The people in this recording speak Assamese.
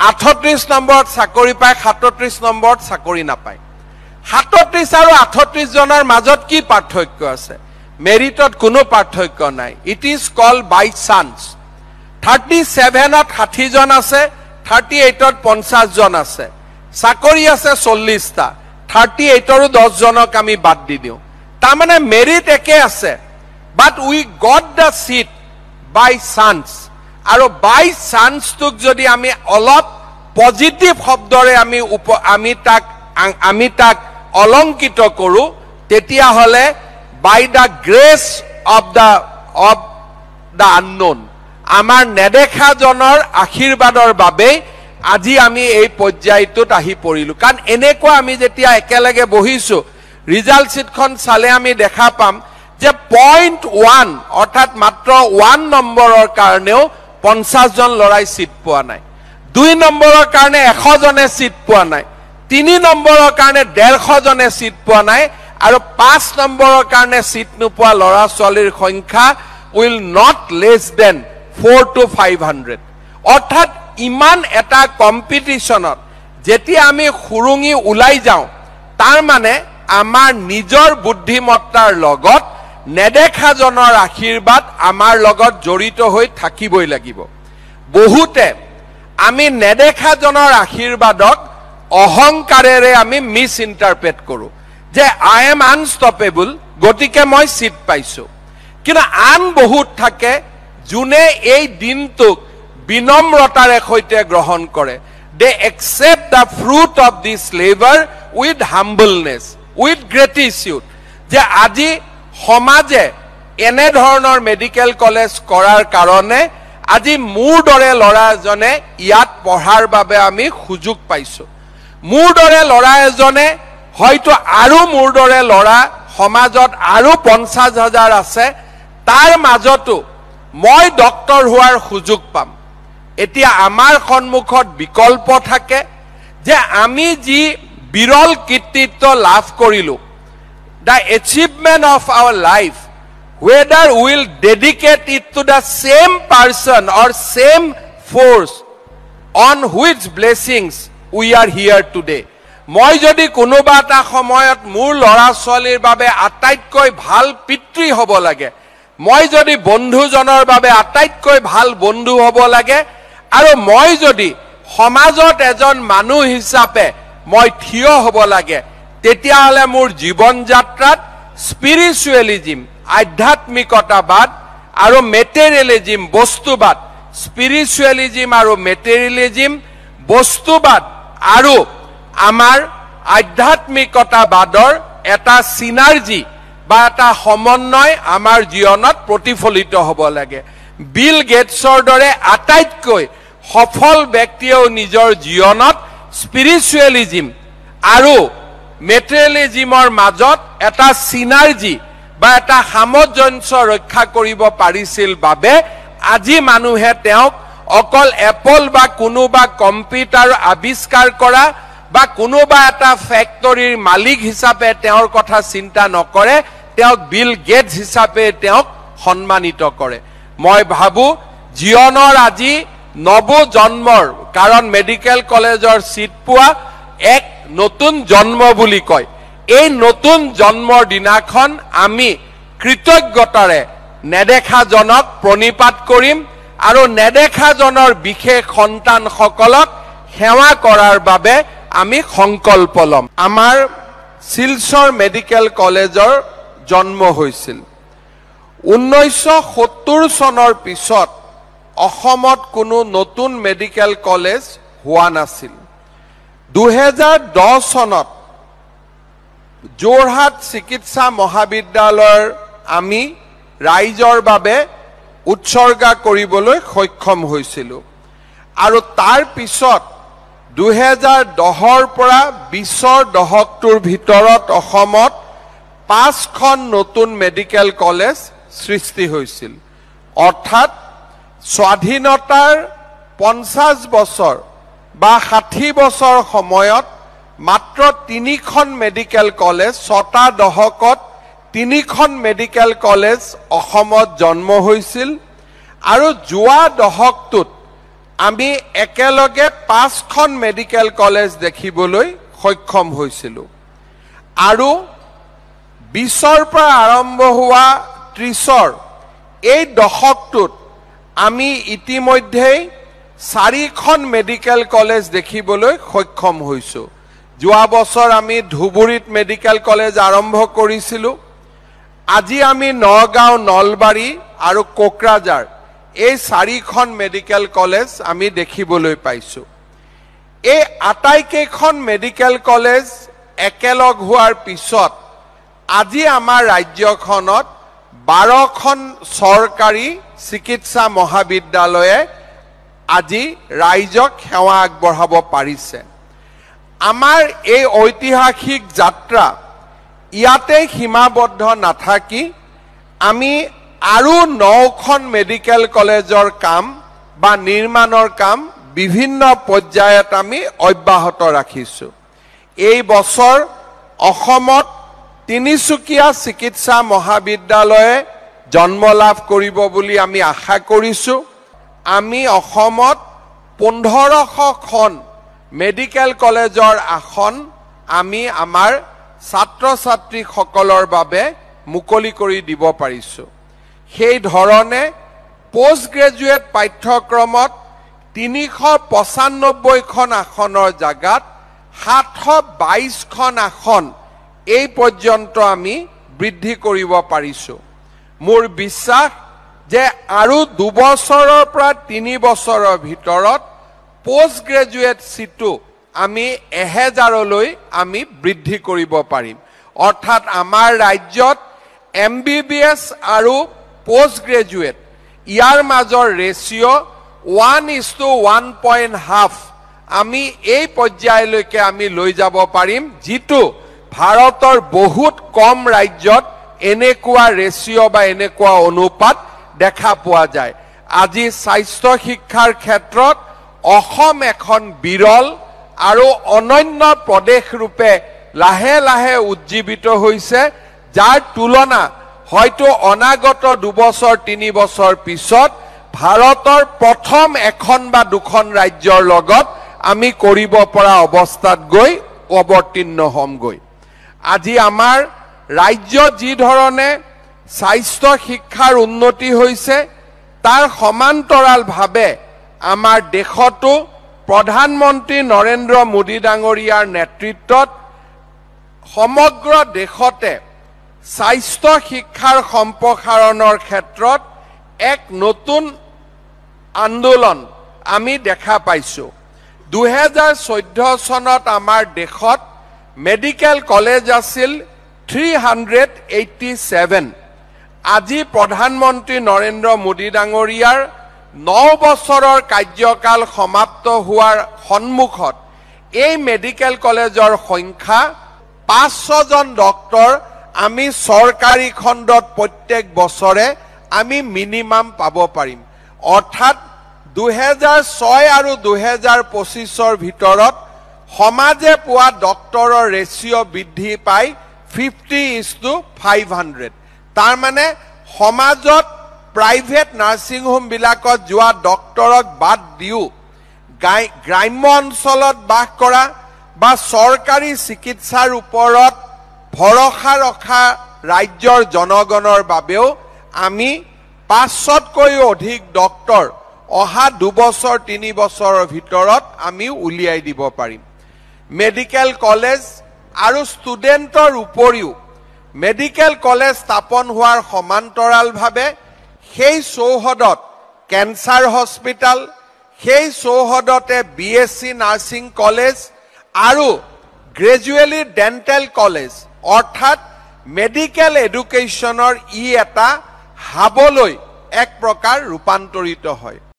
38 নম্বৰত চাকৰি পায় 37 নম্বৰত চাকৰি নাপায় 37 আৰু 38 জনৰ মাজত কি পাৰ্থক্য আছে মেৰিটত কোনো পাৰ্থক্য নাই it is called by chance 37ত 60 জন আছে 38ত 50 জন আছে চাকৰি আছে 40টা 38ৰো 10 জনক আমি বাদ দি দিও তাৰ মানে মেৰিট একে আছে but we got the seat by chance আৰু বাই চান্সটোক যদি আমি অলপ পজিটিভ শব্দৰে আমি তাক অলংকিত কৰো তেতিয়া হলে by the গ্ৰেস of the unknown আমাৰ নেদেখা জনৰ আশীৰ্বাদৰ বাবে আজি আমি এই পৰ্যায়টোত আহি পৰিলো কাৰণ এনেকুৱা আমি যেতিয়া একেলগে বহিছো ৰিজাল্ট শীটখন চালে আমি দেখা পাম যে 0.1 অৰ্থাৎ মাত্ৰ 1 নম্বৰৰ কাৰণেও 50 জন লৰাই সিট পোৱা নাই 2 নম্বৰৰ কাৰণে 100 জনে সিট পোৱা নাই 3 নম্বৰৰ কাৰণে 150 জনে সিট পোৱা নাই আৰু 5 নম্বৰৰ কাৰণে সিট নোপোৱা লৰা ছোৱালীৰ সংখ্যা will not less than 4 to 500 অৰ্থাৎ ইমান এটা কম্পিটিশনত যেতিয়া আমি খুৰুঙি উলাই যাও তাৰ মানে আমাৰ নিজৰ বুদ্ধিমত্তাৰ লগত নেদেখা জনৰ আশীৰ্বাদ আমাৰ লগত জড়িত হৈ থাকিবই লাগিব বহুতে আমি নেদেখা জনৰ আশীৰ্বাদক অহংকাৰেৰে আমি মিস ইন্টারপ্রেট কৰো যে আই এম আনস্টপেবল গতিকে মই সিট পাইছো কিন্তু আন বহুত থাকে জুনে এই দিনটোক বিনম্ৰতাৰে সৈতে গ্ৰহণ কৰে they accept the fruit of this labor with humbleness with gratitude যে আজি সমাজে এনে ধৰণৰ মেডিকেল কলেজ কৰাৰ কাৰণে আজি মোৰ দৰে লৰা এজনে ইয়াত পঢ়াৰ বাবে আমি সুযোগ পাইছো মোৰ দৰে লৰা এজনে হয়তো আৰু মোৰ দৰে লৰা সমাজত আৰু 50,000 আছে তাৰ মাজতো মই ডক্টৰ হোৱাৰ সুযোগ পাম এতিয়া আমাৰ সন্মুখত বিকল্প থাকে যে আমি যি বিৰল কৃতিত্ব লাভ কৰিলো the achievement of our life whether we will dedicate it to the same person or same force on which blessings we are here today মই যদি কোনোবা এটা সময়ত মোৰ লৰা ছোৱালীৰ বাবে আটাইতকৈ ভাল পিতৃ হ'ব লাগে মই যদি বন্ধুজনৰ বাবে আটাইতকৈ ভাল বন্ধু হ'ব লাগে আৰু মই যদি সমাজত এজন মানুহ হিচাপে মই থিয় হ'ব লাগে তেতিয়া হলে মোৰ জীৱন যাত্ৰাত স্পিৰিচুৱেলিজম আধ্যাত্মিকতাবাদ আৰু মেটেৰিয়েলিজম বস্তুবাদ স্পিৰিচুৱেলিজম আৰু মেটেৰিয়েলিজম বস্তুবাদ আৰু আমাৰ আধ্যাত্মিকতাবাদৰ এটা সিনাৰ্জি বা এটা সমন্বয় আমাৰ জীৱনত প্ৰতিফলিত হ'ব লাগে বিল গেটছৰ দৰে আটাইতকৈ সফল ব্যক্তিয়েও নিজৰ জীৱনত স্পিৰিচুৱেলিজম আৰু মেটেৰিয়েলিজমৰ মাজত এটা সিনাৰ্জি বা এটা সামঞ্জস্য ৰক্ষা কৰিব পাৰিছিল বাবে আজি মানুহে তেওঁক অকল এপল বা কোনোবা কম্পিউটাৰ আৱিষ্কাৰ কৰা বা কোনোবা এটা ফ্যাক্টৰীৰ মালিক হিচাপে তেওঁৰ কথা চিন্তা নকৰে তেওঁক বিল গেটছ হিচাপে তেওঁক সন্মানিত কৰে মই ভাবো জীৱনৰ আজি নব জন্মৰ কাৰণ মেডিকেল কলেজৰ সিট পোৱা এক নতুন জন্ম বুলি কয় এই নতুন জন্মৰ দিনাখন আমি কৃতজ্ঞতাৰে নেদেখা জনক প্ৰণিপাত কৰিম আৰু নেদেখা জনৰ বিশেষ সন্তান সকলক সেৱা কৰাৰ বাবে আমি সংকল্প লম আমাৰ শিলচৰ মেডিকেল কলেজৰ জন্ম হৈছিল 1970 চনৰ পিছত অসমত কোনো নতুন মেডিকেল কলেজ হোৱা নাছিল 2010 চনত যোৰহাট চিকিৎসা মহাবিদ্যালয়ৰ আমি ৰাইজৰ বাবে উৎসৰ্গা কৰিবলৈ সক্ষম হৈছিলো আৰু তাৰ পিছত 2010ৰ পৰা 20ৰ দশকটোৰ ভিতৰত অসমত 5খন নতুন মেডিকেল কলেজ সৃষ্টি হৈছিল অৰ্থাৎ স্বাধীনতাৰ 50 বছৰ বা 60 বছৰ সময়ত মাত্ৰ 3খন মেডিকেল কলেজ 6টা দশকত 3খন মেডিকেল কলেজ অসমত জন্ম হৈছিল আৰু যোৱা দশকটোত আমি একেলগে 5খন মেডিকেল কলেজ দেখিবলৈ সক্ষম হৈছিলো আৰু 20ৰ পৰা আৰম্ভ হোৱা 30ৰ এই দশকটোত আমি ইতিমধ্যে 4খন মেডিকেল কলেজ দেখিবলৈ সক্ষম হৈছো যোৱা বছৰ আমি ধুবুৰীত মেডিকেল কলেজ আৰম্ভ কৰিছিলো আজি আমি নগাঁও নলবাৰী আৰু কোকৰাঝাৰ এই 4খন মেডিকেল কলেজ আমি দেখিবলৈ পাইছো এই আটাইকেইখন মেডিকেল কলেজ একেলগ হোৱাৰ পিছত আজি আমাৰ ৰাজ্যখনত 12খন চৰকাৰী চিকিৎসা মহাবিদ্যালয়ে আজি ৰাইজক সেৱা আগবঢ়াব পাৰিছে আমাৰ এই ঐতিহাসিক যাত্ৰা ইয়াতে সীমাবদ্ধ নাথাকি আমি আৰু 9খন মেডিকেল কলেজৰ কাম বা নিৰ্মাণৰ কাম বিভিন্ন পৰ্যায়ত আমি অব্যাহত ৰাখিছো এই বছৰ অসমত তিনিচুকীয়া চিকিৎসা মহাবিদ্যালয়ে জন্ম লাভ কৰিব বুলি আমি আশা কৰিছো আমি অসমত 1500খন মেডিকেল কলেজৰ আসন আমি আমাৰ ছাত্ৰ ছাত্ৰীসকলৰ বাবে মুকলি কৰি দিব পাৰিছো সেই ধৰণে পোষ্ট গ্ৰেজুৱেট পাঠ্যক্ৰমত 395খন আসনৰ জাগাত 722খন আসন এই পৰ্যন্ত আমি বৃদ্ধি কৰিব পাৰিছো মোৰ বিশ্বাস যে আৰু 2 বছৰৰ পৰা 3 বছৰৰ ভিতৰত পোষ্ট গ্ৰেজুৱেট সিটো আমি 1000লৈ আমি বৃদ্ধি কৰিব পাৰিম অৰ্থাৎ আমাৰ ৰাজ্যত MBBS আৰু পোষ্ট গ্ৰেজুৱেট ইয়াৰ মাজৰ ৰেশিও 1:1.5 আমি এই পৰ্যায়লৈকে আমি লৈ যাব পাৰিম যিটো ভাৰতৰ বহুত কম ৰাজ্যত এনেকুৱা ৰেশিও বা এনেকুৱা অনুপাত দেখা পোৱা যায় আজি স্বাস্থ্য শিক্ষাৰ ক্ষেত্ৰত অসম এখন বিৰল আৰু অনন্য প্ৰদেশ ৰূপে লাহে লাহে উজ্জীৱিত হৈছে যাৰ তুলনা হয়তো অনাগত 2 বছৰ 3 বছৰ পিছত ভাৰতৰ প্ৰথম এখন বা দুখন ৰাজ্যৰ লগত আমি কৰিব পৰা অৱস্থাত গৈ অৱতীৰ্ণ হ'মগৈ আজি আমাৰ ৰাজ্য যি ধৰণে স্বাস্থ্য শিক্ষাৰ উন্নতি হৈছে তাৰ সমান্তৰালভাৱে আমাৰ দেশতো প্ৰধানমন্ত্ৰী নৰেন্দ্ৰ মোদী ডাঙৰীয়াৰ নেতৃত্বত সমগ্ৰ দেশতে স্বাস্থ্য শিক্ষাৰ সম্প্ৰসাৰণৰ ক্ষেত্ৰত এক নতুন আন্দোলন আমি দেখা পাইছো 2014 চনত আমাৰ দেশত মেডিকেল কলেজ আছিল 387 আজি প্ৰধানমন্ত্ৰী নৰেন্দ্ৰ মোদী ডাঙৰীয়াৰ 9 বছৰৰ কাৰ্যকাল সমাপ্ত হোৱাৰ সন্মুখত এই মেডিকেল কলেজৰ সংখ্যা 500 জন ডক্টৰ আমি চৰকাৰী খণ্ডত প্ৰত্যেক বছৰে আমি মিনিমাম পাব পাৰিম অৰ্থাৎ 2006 আৰু 2025ৰ ভিতৰত সমাজে পোৱা ডক্টৰৰ ৰেশিও বৃদ্ধি পাই 50:500 তাৰ মানে সমাজত প্ৰাইভেট নাৰ্ছিং হোম বিলাকত যোৱা ডক্টৰক বাদ দিও গ্ৰাম্য অঞ্চলত বাস কৰা বা চৰকাৰী চিকিৎসাৰ ওপৰত ভৰসা ৰখা ৰাজ্যৰ জনগণৰ বাবেও আমি 500তকৈও অধিক ডক্টৰ অহা 2 বছৰ 3 বছৰৰ ভিতৰত আমি উলিয়াই দিব পাৰিম মেডিকেল কলেজ আৰু ষ্টুডেণ্টৰ উপৰিও মেডিকেল কলেজ স্থাপন হোৱাৰ সমান্তৰালভাৱে সেই চৌহদত কেন্সাৰ হস্পিটাল সেই চৌহদতে BSc নাৰ্ছিং কলেজ আৰু গ্ৰেজুৱেলি ডেন্টেল কলেজ অৰ্থাৎ মেডিকেল এডুকেশ্যনৰ ই এটা হাবলৈ এক প্ৰকাৰ ৰূপান্তৰিত হয়